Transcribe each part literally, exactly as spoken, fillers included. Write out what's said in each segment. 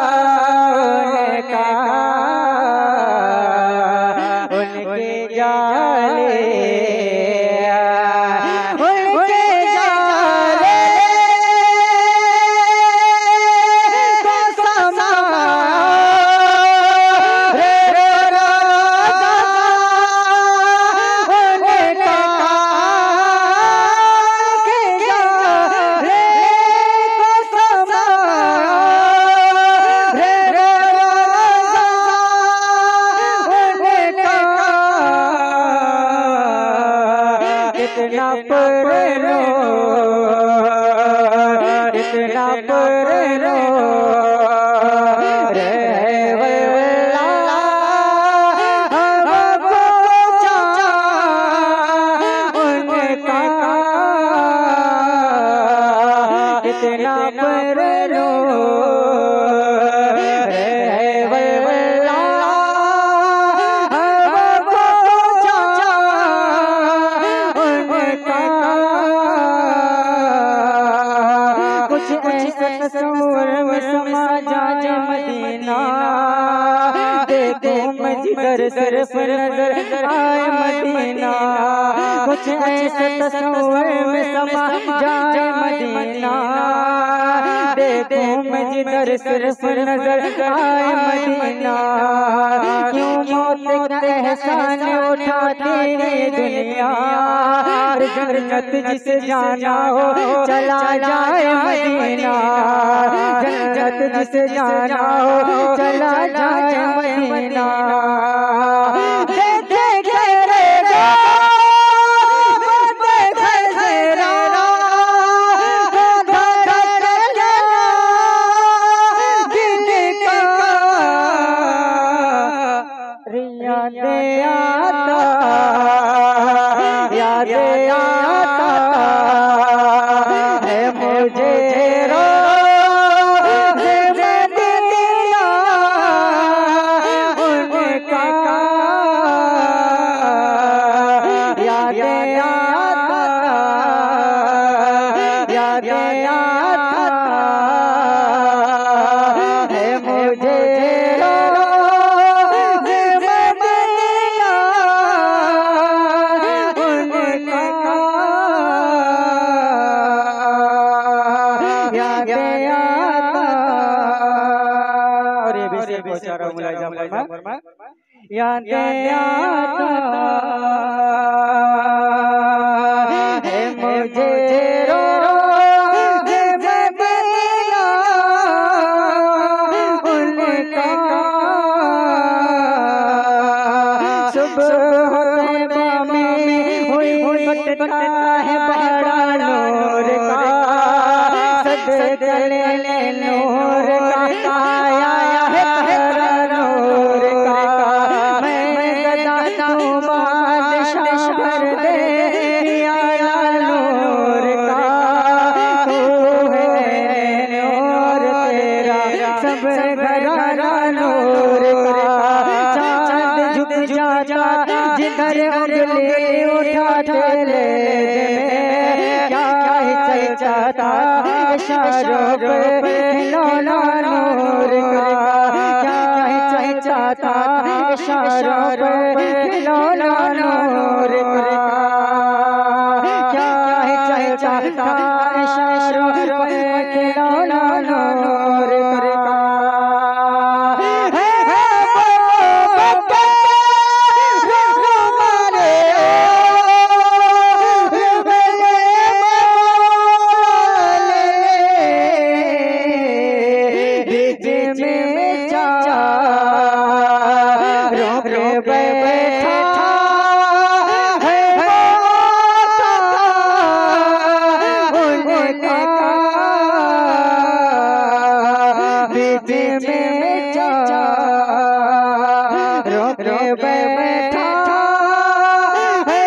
उनके जाले उनके जाले को समा रे राजा उनका के जाले को समा रे राजा उनका इतना परनो इतना परनो रे वल्ला हमको चाचा उनका इतना परनो रे वल्ला हमको चाचा उनका कुछ ऐसा तस्वीर में समा जाए मदीना देखो मजिदर सिर्फ नजर आए मदीना कुछ ऐसा तस्वीर में समा जाए मदीना देखो मजिदर सिर्फ नजर आए मदीना क्यों मौत का एहसान उठाती है दुनिया जन्नत जिसे जाना हो चला जाए मदीना जन्नत जिसे जाना हो चला जाए मदीना देखे घेरे गा देखे घेरा याद आता याद आता है मुझे रोज़ मदीना उनका याद आता याद आता है मुझे याद आता है मुझे रोज़ मदीना उनका सुबह तैबा में हुई बटता है बड़ा नूर का सदगले नूर का आया है तेरा नूर का मैं गदा तू बादशाह भर दे आया नूर का तू है नूर तेरा सब घराना नूर का चांद झुक जाता जिधर उंगली उठाते ले क्या चाहता इशारों पे खिलौना नूर का क्या चाहता इशारों पे खिलौना नूर का क्या चाहता इशारों पे खिलौना नूर का बैठा है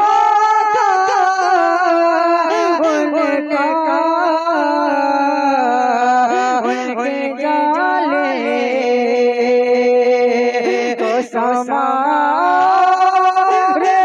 उनका उनके जाले तो समा रे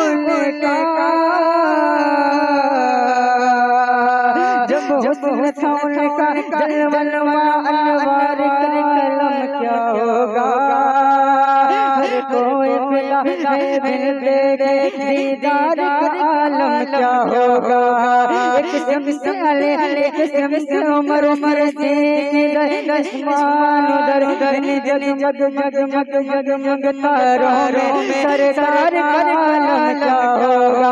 उनका जब जब था उनका जलवा अनवार कलम क्या होगा। हर कोई पिला है बिन तेरे दीदार का आलम क्या होगा। एक किस्म अले एक किस्म उमर उमर से आसमान उधर उधर जग जग जग जग जग जग तारों में सरकार का आलम क्या होगा।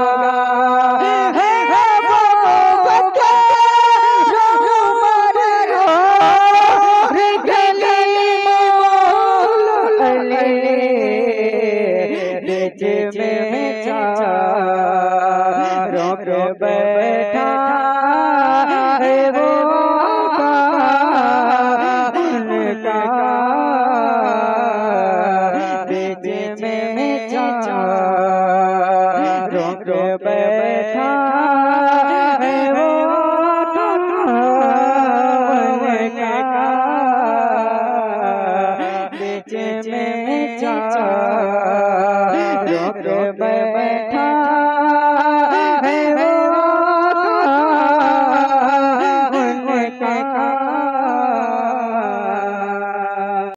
बैठा है वो उनका बीच में चाचा रोक बैठा है वो उनका बीच में चाचा।